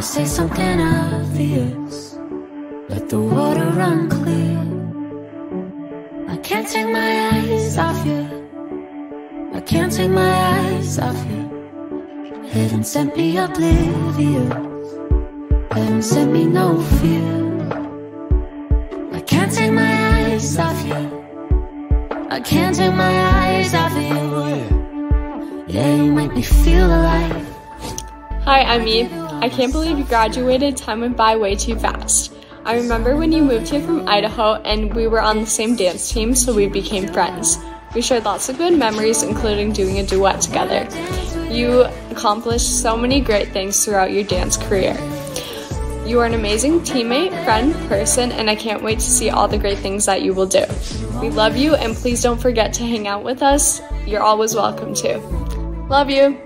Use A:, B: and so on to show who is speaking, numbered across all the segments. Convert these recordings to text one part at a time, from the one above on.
A: say something obvious, let the water run clear. I can't take my eyes off you, I can't take my eyes off you. Heaven sent me oblivious, heaven sent me no fear. I can't take my eyes off you, I can't take my eyes off of you. Yeah, you make me feel alive.
B: Hi, I'm Eve. I can't believe you graduated. Time went by way too fast. I remember when you moved here from Idaho and we were on the same dance team, so we became friends. We shared lots of good memories, including doing a duet together. You accomplished so many great things throughout your dance career. You are an amazing teammate, friend, person, and I can't wait to see all the great things that you will do. We love you, and please don't forget to hang out with us. You're always welcome to. Love you.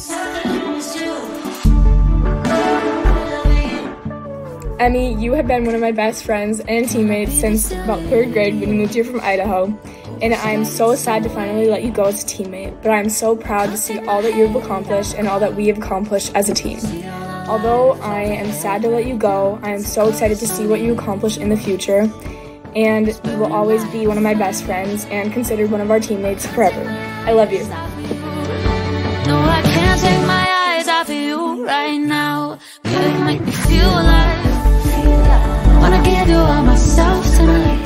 C: Emmy, you have been one of my best friends and teammates since about 3rd grade when you moved here from Idaho, and I am so sad to finally let you go as a teammate, but I am so proud to see all that you have accomplished and all that we have accomplished as a team. Although I am sad to let you go, I am so excited to see what you accomplish in the future, and you will always be one of my best friends and considered one of our teammates forever. I love you.
A: No, I can't take my eyes off of you right now. You make me feel alive. Wanna give you all myself tonight,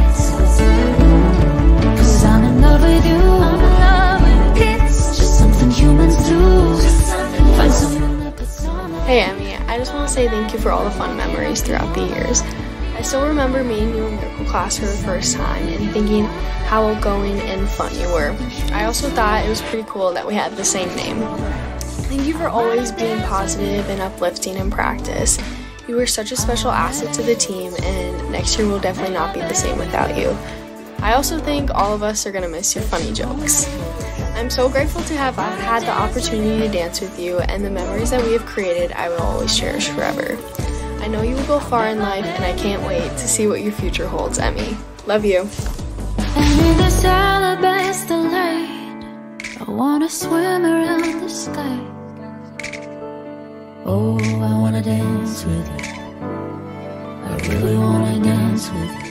A: 'cause I'm in love with you. I'm in love with you. It's just something humans do. Find someone that puts on.
B: Hey Emmy, I just want to say thank you for all the fun memories throughout the years. I still remember meeting you in miracle class for the first time and thinking how outgoing and fun you were. I also thought it was pretty cool that we had the same name. Thank you for always being positive and uplifting in practice. You were such a special asset to the team, and next year will definitely not be the same without you. I also think all of us are going to miss your funny jokes. I'm so grateful to have had the opportunity to dance with you, and the memories that we have created I will always cherish forever. I know you will go far in life, and I can't wait to see what your future holds, Emmy. Love you.
A: And in this alabaster light, I wanna swim around the sky. Oh, I wanna dance with you, I really wanna dance with you.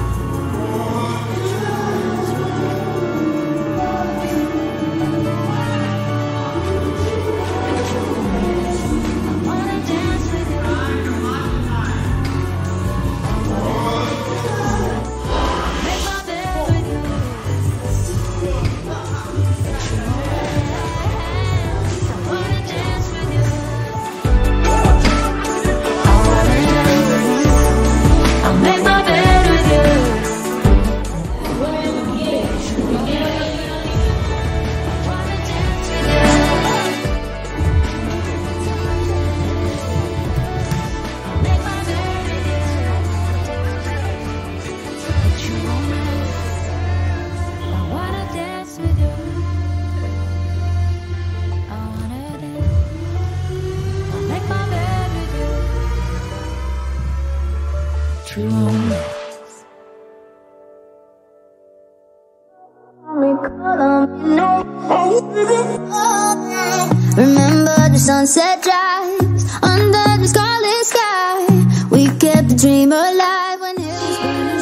D: Remember the sunset drives under the scarlet sky. We kept the dream alive when it was burning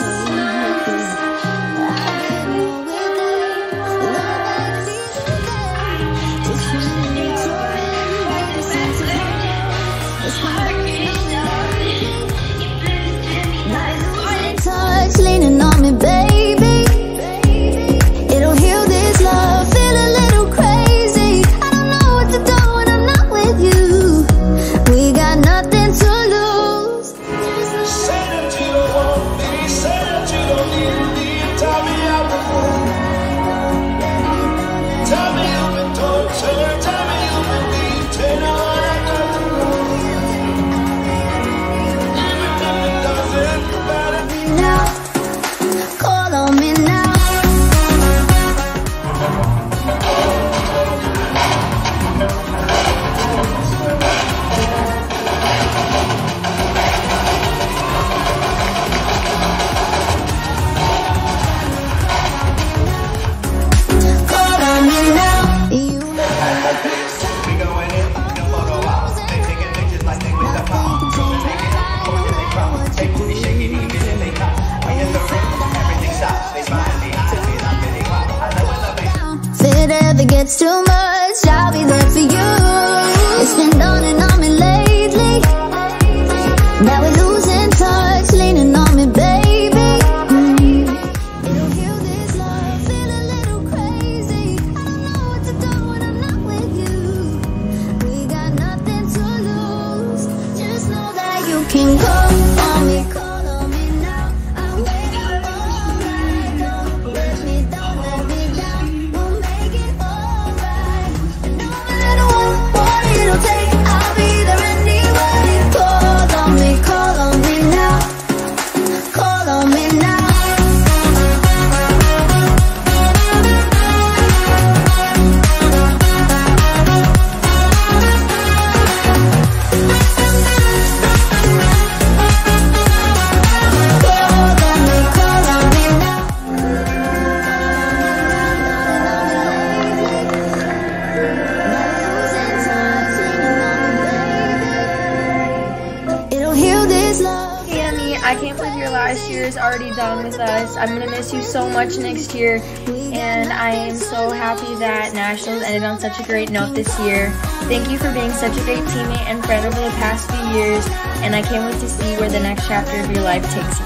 D: touch leaning on me, baby. It'll heal this love. Feel a little crazy. I don't know what to do when I'm not with you. it's too much, I'll be there for you. It's been dawning on me lately. Now we're losing touch, leaning on me, baby. It'll heal this love, feel a little crazy. I don't know what to do when I'm not with you. We got nothing to lose. Just know that you can call on me, call on me now. I'll make it alright. Don't let me down, let me down. We'll make it alright. And no matter what it'll take, I'll be there anyway. Call on me now. Call on me now.
E: I can't believe your last year is already done with us. I'm going to miss you so much next year, and I am so happy that Nationals ended on such a great note this year. Thank you for being such a great teammate and friend over the past few years, and I can't wait to see where the next chapter of your life takes you.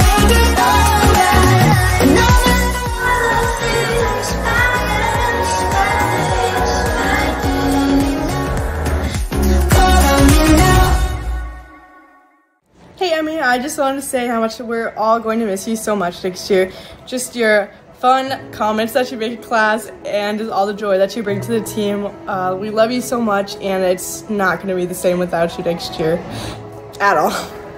F: Hey Emmy, I just wanted to say how much we're all going to miss you so much next year. Just your fun comments that you make in class and just all the joy that you bring to the team. We love you so much, and it's not going to be the same without you next year at all.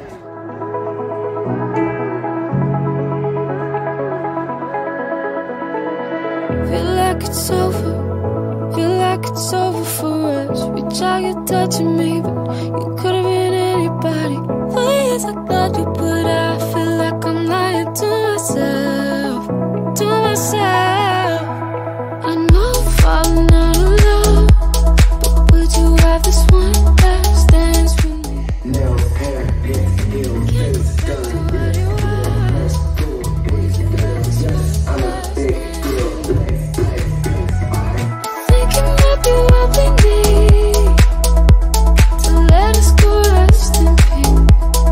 A: Feel like it's over, feel like it's over for us. We try to touch me, but you could have been anybody. For years I thought you, but I feel like I'm lying to myself, to myself. I know I'm falling out of love, but would you have this one last dance with me? Can't forget what it was. Thinking might be what we need to let us go rest in peace.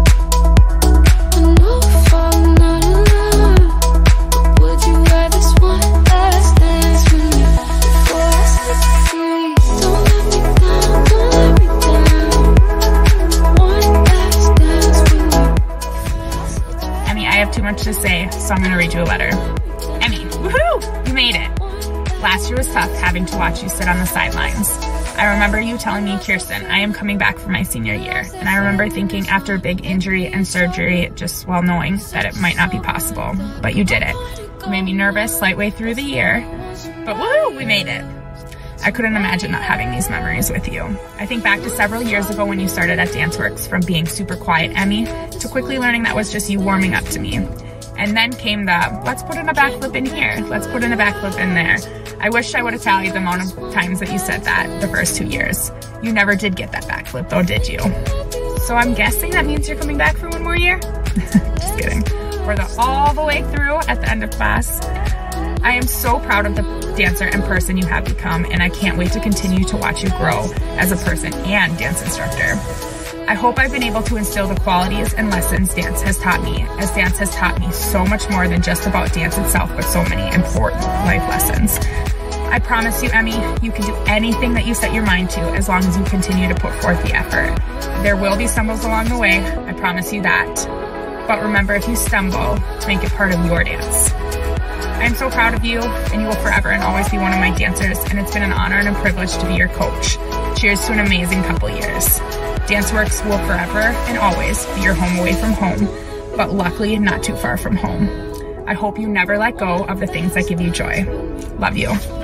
A: I know I'm falling out of love, but would you have this one last dance with me before I set you free? Don't let me down, don't let me down. One last dance with me.
G: Emmy, I have too much to say, so I'm going to read you a letter. Emmy, woohoo! You made it! Last year was tough having to watch you sit on the sidelines. I remember you telling me, Kirsten, I am coming back for my senior year. And I remember thinking after a big injury and surgery, just while knowing that it might not be possible. But you did it. You made me nervous slight way through the year. But woo, we made it. I couldn't imagine not having these memories with you. I think back to several years ago when you started at DanceWorks, from being super quiet Emmy to quickly learning that was just you warming up to me. And then came the, let's put in a backflip in here, let's put in a backflip in there. I wish I would have tallied the amount of times that you said that the first 2 years. You never did get that backflip though, did you? So I'm guessing that means you're coming back for one more year? Just kidding. We're all the way through at the end of class. I am so proud of the dancer and person you have become, and I can't wait to continue to watch you grow as a person and dance instructor. I hope I've been able to instill the qualities and lessons dance has taught me, as dance has taught me so much more than just about dance itself, but so many important life lessons. I promise you, Emmy, you can do anything that you set your mind to as long as you continue to put forth the effort. There will be stumbles along the way, I promise you that. But remember, if you stumble, to make it part of your dance. I am so proud of you, and you will forever and always be one of my dancers, and it's been an honor and a privilege to be your coach. Cheers to an amazing couple years. DanceWorks will forever and always be your home away from home, but luckily not too far from home. I hope you never let go of the things that give you joy. Love you.